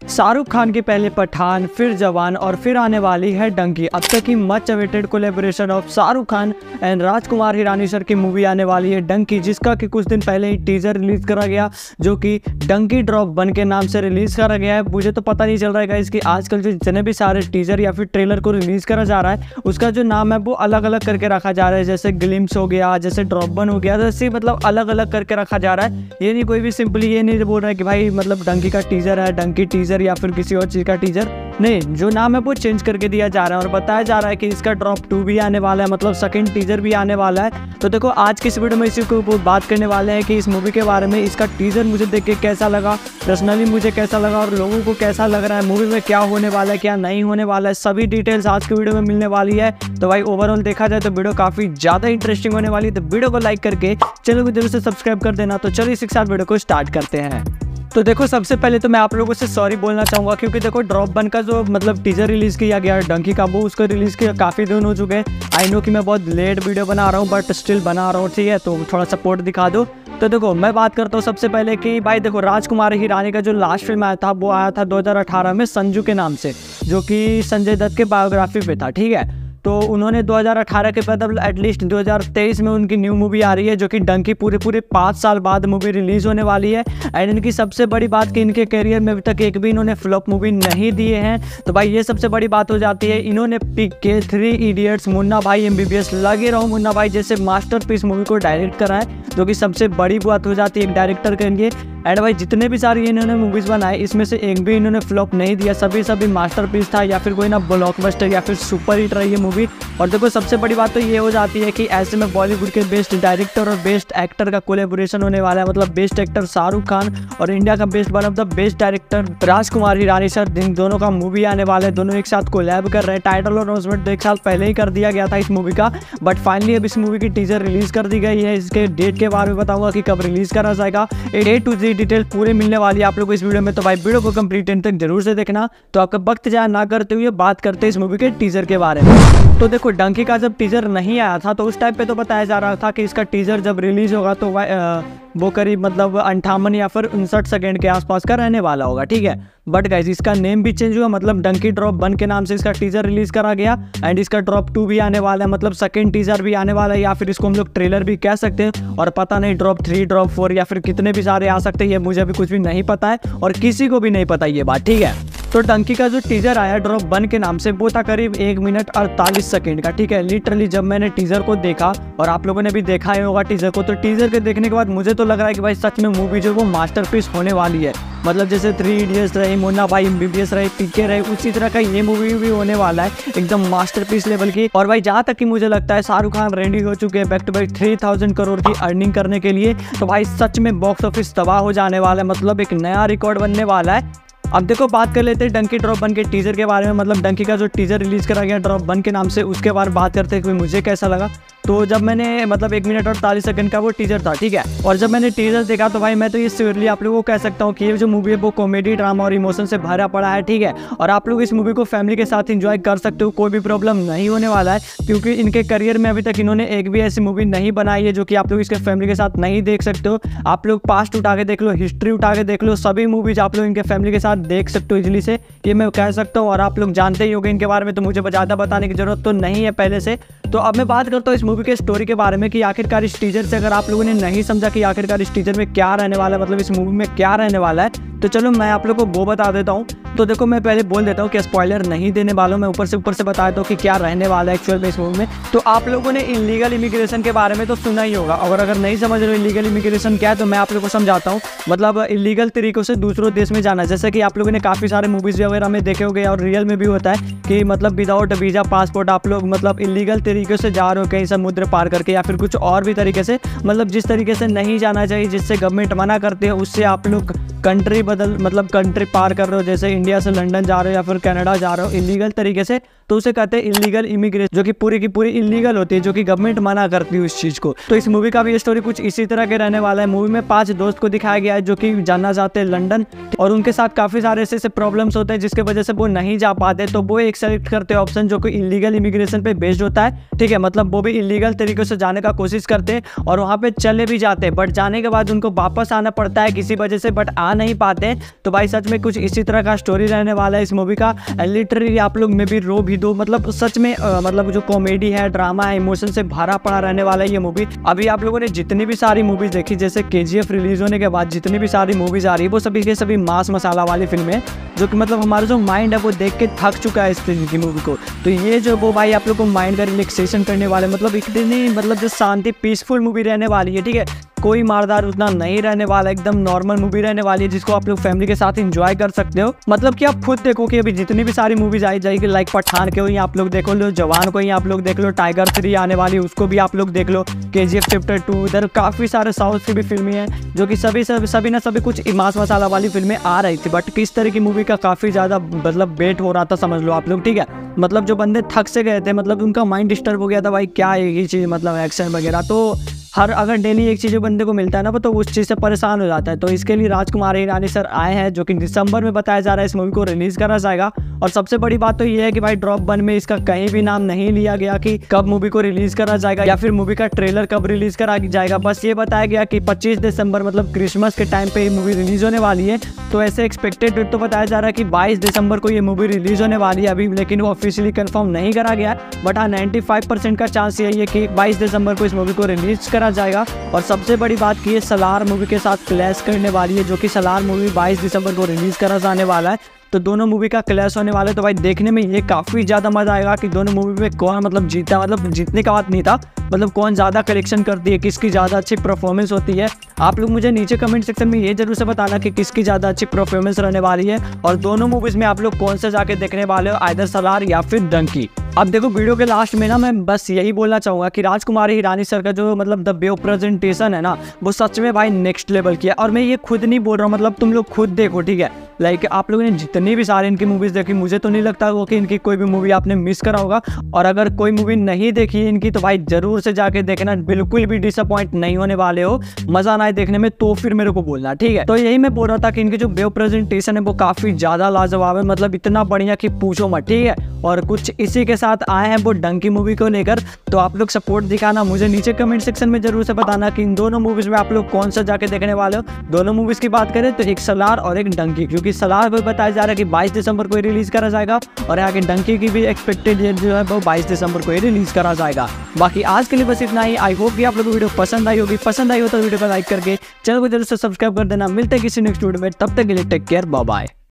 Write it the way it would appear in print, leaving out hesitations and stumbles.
शाहरुख खान की पहले पठान, फिर जवान और फिर आने वाली है डंकी। अब तक की much awaited collaboration of Shahrukh Khan and Rajkumar Hirani sir की मूवी आने वाली है डंकी, जिसका कि कुछ दिन पहले ही टीजर रिलीज करा गया जो कि डंकी ड्रॉप 1 के नाम से रिलीज करा गया है। मुझे तो पता नहीं चल रहा है इसकी आजकल जो जितने भी सारे टीजर या फिर ट्रेलर को रिलीज करा जा रहा है उसका जो नाम है वो अलग अलग करके रखा जा रहा है, जैसे ग्लिम्स हो गया, जैसे ड्रॉप 1 हो गया, जैसे मतलब अलग अलग करके रखा जा रहा है। ये नहीं कोई भी सिंपली ये नहीं बोल रहा है कि भाई मतलब डंकी का टीजर है, डंकी टीजर या फिर किसी और चीज़ का टीजर नहीं, जो नाम है वो चेंज करके दिया जा रहा है और बताया जा रहा है कि इसका ड्रॉप 2 भी आने वाला है, मतलब सेकंड टीजर भी आने वाला है। तो देखो आज की इस वीडियो में इसी को बात करने वाले हैं कि इस मूवी के बारे में, इसका टीजर मुझे देख के कैसा लगा, पर्सनली मुझे कैसा लगा और लोगों को कैसा लग रहा है, मूवी में क्या होने वाला है क्या नहीं होने वाला है, सभी डिटेल्स आज की वीडियो में मिलने वाली है। तो भाई ओवरऑल देखा जाए तो वीडियो काफ़ी ज़्यादा इंटरेस्टिंग होने वाली है, तो वीडियो को लाइक करके चैनल को जरूर से सब्सक्राइब कर देना। तो चलिए इसी के साथ वीडियो को स्टार्ट करते हैं। तो देखो सबसे पहले तो मैं आप लोगों से सॉरी बोलना चाहूँगा क्योंकि देखो ड्रॉप 1 का जो मतलब टीजर रिलीज़ किया गया डंकी का, वो उसको रिलीज़ किया काफ़ी दिन हो चुके हैं। आई नो कि मैं बहुत लेट वीडियो बना रहा हूँ बट स्टिल बना रहा हूँ, ठीक है, तो थोड़ा सपोर्ट दिखा दो। तो देखो मैं बात करता हूँ सबसे पहले कि भाई देखो राजकुमार हिरानी का जो लास्ट फिल्म आया था वो आया था 2018 में संजू के नाम से, जो कि संजय दत्त के बायोग्राफी पे था, ठीक है। तो उन्होंने 2018 के बाद एटलीस्ट 2023 में उनकी न्यू मूवी आ रही है जो कि डंकी पूरे 5 साल बाद मूवी रिलीज़ होने वाली है। एंड इनकी सबसे बड़ी बात कि इनके करियर में अभी तक एक भी इन्होंने फ्लॉप मूवी नहीं दिए हैं, तो भाई ये सबसे बड़ी बात हो जाती है। इन्होंने PK, 3 इडियट्स, मुन्ना भाई MBBS, लगे रहो मुन्ना भाई जैसे मास्टरपीस मूवी को डायरेक्ट करा है, जो कि सबसे बड़ी बात हो जाती है एक डायरेक्टर के लिए। एंड भाई जितने भी सारे इन्होंने मूवीज़ बनाए इसमें से एक भी इन्होंने फ्लॉप नहीं दिया, सभी मास्टरपीस था या फिर कोई ना ब्लॉकबस्टर या फिर सुपर हिट रही है मूवी। और देखो सबसे बड़ी बात तो ये हो जाती है कि ऐसे में बॉलीवुड के बेस्ट डायरेक्टर और बेस्ट एक्टर का कोलैबोरेशन होने वाला है, मतलब बेस्ट एक्टर शाहरुख खान और इंडिया का best one of the best director Rajkumar Hirani sir, इन दोनों का मूवी आने वाला है। दोनों एक साथ कोलैब कर रहे हैं। टाइटल और अनाउंसमेंट 1 साल पहले ही कर दिया गया था इस मूवी का, बट फाइनली अब इस मूवी की टीजर रिलीज कर दी गई है। इसके डेट के बारे में बताऊंगा कि कब रिलीज करा जाएगा, A to Z डिटेल पूरे मिलने वाली है आप लोगों को इस वीडियो में। तो भाई वीडियो को कंप्लीट एंड तक जरूर से देखना। तो आपका वक्त जाया ना करते हुए बात करते हैं इस मूवी के टीजर के बारे में। तो देखो डंकी का जब टीजर नहीं आया था तो उस टाइम पे तो बताया जा रहा था कि इसका टीजर जब रिलीज होगा तो वो करीब मतलब 58 या फिर 59 सेकेंड के आसपास का रहने वाला होगा, ठीक है। बट गाइज इसका नेम भी चेंज हुआ, मतलब डंकी ड्रॉप 1 के नाम से इसका टीजर रिलीज करा गया। एंड इसका ड्रॉप 2 भी आने वाला है, मतलब सेकंड टीजर भी आने वाला है या फिर इसको हम लोग ट्रेलर भी कह सकते हैं। और पता नहीं ड्रॉप 3, ड्रॉप 4 या फिर कितने भी सारे आ सकते हैं, ये मुझे भी कुछ भी नहीं पता है और किसी को भी नहीं पता ये बात, ठीक है। तो डंकी का जो टीजर आया ड्रॉप 1 के नाम से वो था करीब 1 मिनट 48 सेकेंड का, ठीक है। लिटरली जब मैंने टीजर को देखा और आप लोगों ने भी देखा ही होगा टीजर को, तो टीजर के देखने के बाद मुझे तो लग रहा है कि भाई सच में मूवी जो वो मास्टरपीस होने वाली है। मतलब जैसे 3 इडियट्स रही, मुन्ना भाई MBBS रही, PK रही, उसी तरह का ये मूवी भी होने वाला है, एकदम मास्टरपीस लेवल की। और भाई जहाँ तक कि मुझे लगता है शाहरुख खान रेडी हो चुके हैं बैक टू बैक 3000 करोड़ की अर्निंग करने के लिए। तो भाई सच में बॉक्स ऑफिस तबाह हो जाने वाला है, मतलब एक नया रिकॉर्ड बनने वाला है। अब देखो बात कर लेते हैं डंकी ड्रॉप 1 के टीजर के बारे में, मतलब डंकी का जो टीजर रिलीज करा गया ड्रॉप 1 के नाम से, उसके बारे में बात करते हैं कि मुझे कैसा लगा। तो जब मैंने मतलब 1 मिनट और 48 सेकंड का वो टीजर था, ठीक है, और जब मैंने टीजर देखा तो भाई मैं तो ये श्योरली आप लोगों को कह सकता हूँ कि ये जो मूवी है वो कॉमेडी, ड्रामा और इमोशन से भरा पड़ा है, ठीक है। और आप लोग इस मूवी को फैमिली के साथ एंजॉय कर सकते हो, कोई भी प्रॉब्लम नहीं होने वाला है, क्योंकि इनके करियर में अभी तक इन्होंने एक भी ऐसी मूवी नहीं बनाई है जो कि आप लोग इसके फैमिली के साथ नहीं देख सकते हो। आप लोग पास्ट उठा के देख लो, हिस्ट्री उठा के देख लो, सभी मूवीज आप लोग इनके फैमिली के साथ देख सकते हो इजीली से, ये मैं कह सकता हूँ। और आप लोग जानते ही होंगे इनके बारे में, तो मुझे ज़्यादा बताने की जरूरत तो नहीं है पहले से। तो अब मैं बात करता हूँ इस मूवी के स्टोरी के बारे में कि आखिरकार इस टीजर से अगर आप लोगों ने नहीं समझा कि आखिरकार इस टीजर में क्या रहने वाला है, मतलब इस मूवी में क्या रहने वाला है, तो चलो मैं आप लोगों को वो बता देता हूँ। तो देखो मैं पहले बोल देता हूँ कि स्पॉइलर नहीं देने वालों मैं ऊपर से बता देता हूँ कि क्या रहने वाला है एक्चुअल में इस मूवी में। तो आप लोगों ने इलीगल इमिग्रेशन के बारे में तो सुना ही होगा, और अगर नहीं समझ रहे हो इलीगल इमिग्रेशन क्या है तो मैं आप लोगों को समझाता हूँ। मतलब इलीगल तरीकों से दूसरों देश में जाना, जैसे कि आप लोगों ने काफ़ी सारे मूवीज़ वगैरह में देखे होंगे और रियल में भी होता है कि मतलब विदाउट वीज़ा पासपोर्ट आप लोग मतलब इलीगल तरीके से जा रहे हो कहीं समुद्र पार करके या फिर कुछ और भी तरीके से, मतलब जिस तरीके से नहीं जाना चाहिए, जिससे गवर्नमेंट मना करते हैं, उससे आप लोग कंट्री पार कर रहे हो, जैसे इंडिया से लंदन जा रहे हो या फिर कनाडा जा रहे हो इलीगल तरीके से। तो उसे कहते हैं इलीगल इमिग्रेशन, जो कि पूरी की पूरी इलीगल होती है, जो कि गवर्नमेंट मना करती है उस चीज को। तो इस मूवी का भी स्टोरी कुछ इसी तरह के रहने वाला है। मूवी में 5 दोस्त को दिखाया गया है जो कि जाना चाहते हैं लंदन, और उनके साथ काफी सारे ऐसे प्रॉब्लम्स होते हैं जिसके वजह से वो नहीं जा पाते। तो वो एक सेलेक्ट करते हैं ऑप्शन जो कि इलीगल इमिग्रेशन पे बेस्ड होता है, ठीक है। मतलब वो भी इलीगल तरीके से जाने का कोशिश करते हैं और वहाँ पे चले भी जाते हैं, बट जाने के बाद उनको वापस आना पड़ता है किसी वजह से, बट आ नहीं पाते। तो भाई सच में कुछ इसी तरह का स्टोरी रहने वाला है इस मूवी का। लिटरली आप लोग में भी रो भी दो, मतलब सच में मतलब जो कॉमेडी है, ड्रामा है, इमोशन से भरा पड़ा रहने वाला है ये मूवी। अभी आप लोगों ने जितनी भी सारी मूवीज देखी, जैसे KGF रिलीज होने के बाद जितनी भी सारी मूवीज आ रही है, वो सभी के सभी मास मसाला वाली फिल्में है, जो कि मतलब हमारा जो माइंड है वो देख के थक चुका है इस तरह की मूवी को। तो ये जो वो भाई आप लोग को माइंड का रिलैक्सेशन करने वाले, मतलब इतनी मतलब जो शांति पीसफुल मूवी रहने वाली है, ठीक है। कोई मारदार उतना नहीं रहने वाला, एकदम नॉर्मल मूवी रहने वाली है जिसको आप लोग फैमिली के साथ एंजॉय कर सकते हो। मतलब कि आप खुद देखो कि अभी जितनी भी सारी मूवीज आई जाएगी, लाइक पठान के हो आप लोग देखो लो, जवान को ही आप लोग देख लो, टाइगर 3 आने वाली है उसको भी आप लोग देख लो, KGF चैप्टर 2, इधर काफी सारे साउथ की भी फिल्में हैं जो कि सभी ना सभी कुछ मास मसाला वाली फिल्में आ रही थी। बट किस तरह की मूवी का काफी ज्यादा मतलब वेट हो रहा था, समझ लो आप लोग, ठीक है। मतलब जो बंदे थक से गए थे, मतलब उनका माइंड डिस्टर्ब हो गया था, भाई क्या है ये चीज़, मतलब एक्शन वगैरह। तो हर अगर डेली एक चीज़ बंदे को मिलता है ना, तो उस चीज़ से परेशान हो जाता है। तो इसके लिए राजकुमार हिरानी सर आए हैं, जो कि दिसंबर में बताया जा रहा है इस मूवी को रिलीज करा जाएगा। और सबसे बड़ी बात तो ये है कि भाई ड्रॉप 1 में इसका कहीं भी नाम नहीं लिया गया कि कब मूवी को रिलीज करा जाएगा या फिर मूवी का ट्रेलर कब रिलीज करा जाएगा। बस ये बताया गया कि 25 दिसंबर मतलब क्रिसमस के टाइम पे ये मूवी रिलीज होने वाली है। तो ऐसे एक्सपेक्टेड डेट तो बताया जा रहा है कि 22 दिसंबर को ये मूवी रिलीज होने वाली है अभी, लेकिन वो ऑफिशियली कंफर्म नहीं करा गया। बट हाँ 95% का चांस यही है कि 22 दिसंबर को इस मूवी को रिलीज करा जाएगा। और सबसे बड़ी बात कि ये सलार मूवी के साथ क्लैश करने वाली है, जो कि सलार मूवी 22 दिसंबर को रिलीज करा जाने वाला है। तो दोनों मूवी का क्लैश होने वाला है। तो भाई देखने में ये काफ़ी ज़्यादा मज़ा आएगा कि दोनों मूवी में कौन मतलब जीता, मतलब जीतने का बात नहीं था, मतलब कौन ज़्यादा कलेक्शन करती है, किसकी ज़्यादा अच्छी परफॉर्मेंस होती है। आप लोग मुझे नीचे कमेंट सेक्शन में ये जरूर से बताना कि किसकी ज़्यादा अच्छी परफॉर्मेंस रहने वाली है और दोनों मूवीज़ में आप लोग कौन से जाके देखने वाले हो, आइदर सलार या फिर डंकी। अब देखो वीडियो के लास्ट में ना मैं बस यही बोलना चाहूँगा कि राजकुमार हिरानी सर का जो मतलब द वे प्रेजेंटेशन है ना, वो सच में भाई नेक्स्ट लेवल किया। और मैं ये खुद नहीं बोल रहा हूँ, मतलब तुम लोग खुद देखो, ठीक है। लाइक आप लोगों ने जितनी भी सारी इनकी मूवीज़ देखी, मुझे तो नहीं लगता वो कि इनकी कोई भी मूवी आपने मिस करा होगा। और अगर कोई मूवी नहीं देखी इनकी तो भाई ज़रूर से जाके देखना, बिल्कुल भी डिसअपॉइंट नहीं होने वाले हो। मज़ा ना आए देखने में तो फिर मेरे को बोलना, ठीक है। तो यही मैं बोल रहा था कि इनकी जो वे प्रेजेंटेशन है वो काफ़ी ज़्यादा लाजवाब है, मतलब इतना बढ़िया कि पूछो मत, ठीक है। और कुछ इसी के साथ आए हैं वो डंकी मूवी को लेकर। तो आप लोग सपोर्ट दिखाना, मुझे नीचे कमेंट सेक्शन में जरूर से बताना कि इन दोनों मूवीज में आप लोग कौन सा जाके देखने वाले हो। दोनों मूवीज की बात करें तो एक सलार और एक डंकी, क्योंकि सलार भी बताया जा रहा है कि 22 दिसंबर को रिलीज करा जाएगा और आगे डंकी की भी एक्सपेक्टेड डेट जो है वो 22 दिसंबर को रिलीज करा जाएगा। बाकी आज के लिए बस इतना ही। आई होप कि आप लोग को वीडियो पसंद आई होगी। पसंद आई हो तो वीडियो को लाइक करके चैनल को जरूर से सब्सक्राइब कर देना। मिलते हैं किसी नेक्स्ट वीडियो में, तब तक के लिए टेक केयर, बाय बाय।